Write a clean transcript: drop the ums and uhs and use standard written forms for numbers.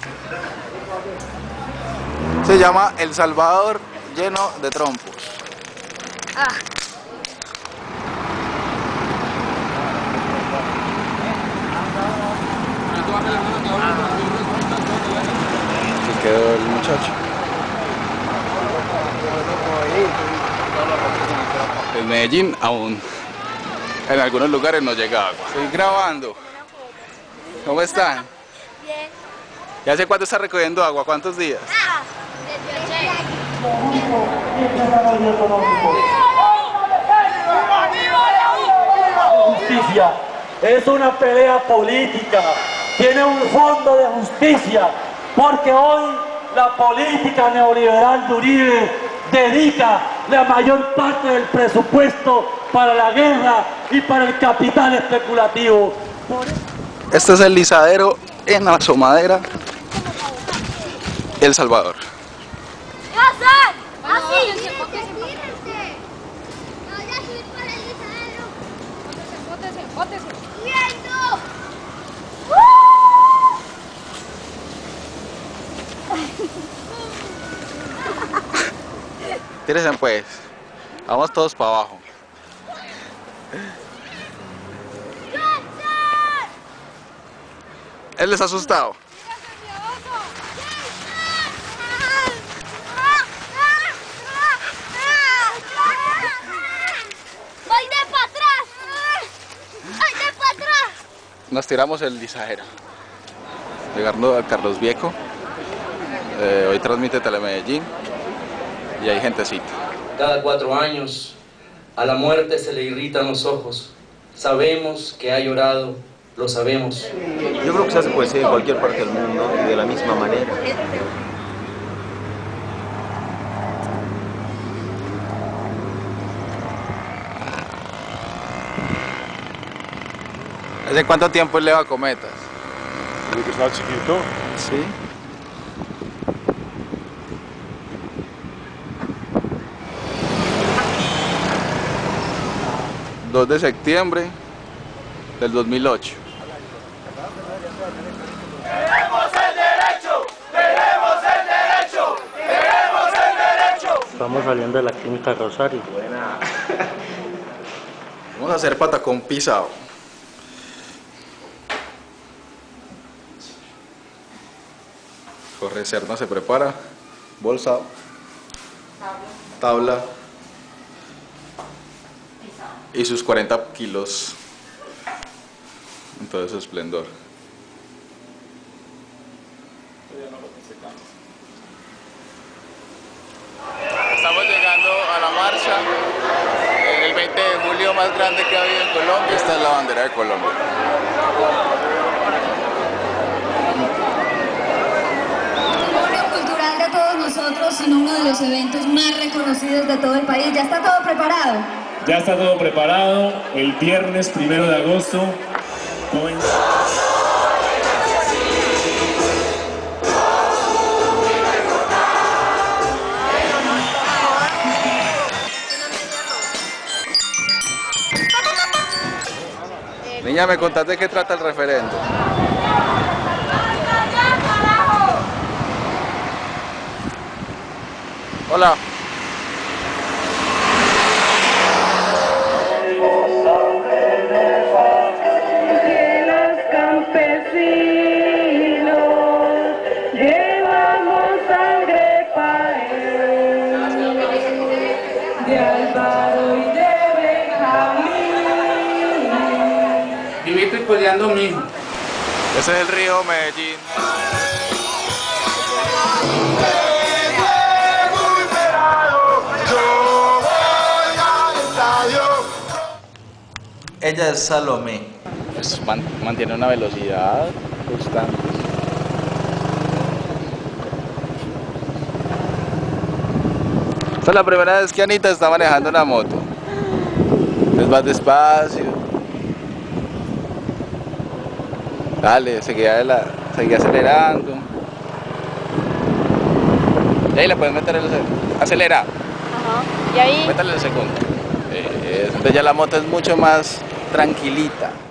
Se llama El Salvador lleno de trompos. Ah. Aquí quedó el muchacho. En Medellín aún en algunos lugares no llega agua. Estoy grabando. ¿Cómo están? Bien. ¿Y hace cuánto está recogiendo agua? ¿Cuántos días? Desde ayer. Justicia es una pelea política, tiene un fondo de justicia, porque hoy la política neoliberal de Uribe dedica la mayor parte del presupuesto para la guerra y para el capital especulativo. Este es el lisadero en Asomadera, El Salvador. Así. Bótese. ¡Viendo! Tírense pues, vamos todos para abajo. Él les ha asustado. Nos tiramos el lisadero. Llegando a Carlos Viejo. Hoy transmite Telemedellín y hay gentecita. Cada 4 años a la muerte se le irritan los ojos. Sabemos que ha llorado, lo sabemos. Yo creo que se hace poesía en cualquier parte del mundo y de la misma manera. ¿Hace cuánto tiempo él leva cometas? Desde que estaba chiquito. Sí. ...2 de septiembre del 2008. ¡Queremos el derecho! ¡Queremos el derecho! ¡Queremos el derecho! Estamos saliendo de la clínica Rosario. Vamos a hacer patacón pisado. Jorge Serna se prepara. Bolsa. Tabla. Y sus 40 kilos en todo su esplendor. Estamos llegando a la marcha, el 20 de julio más grande que ha habido en Colombia. Esta es la bandera de Colombia. Cultural de todos nosotros, sino uno de los eventos más reconocidos de todo el país. ¿Ya está todo preparado? Ya está todo preparado. El viernes 1 de agosto Niña, ¿me contás de qué trata el referendo? Hola. Vivito y coleando mijo. Ese es el río Medellín. Ella es Salomé. Pues mantiene una velocidad constante. Esta es la primera vez que Anita está manejando una moto. Es más despacio. Dale, seguía acelerando. Y ahí le puedes meter el acelera. Ajá. Y ahí. Métale el segundo. Entonces ya la moto es mucho más tranquilita.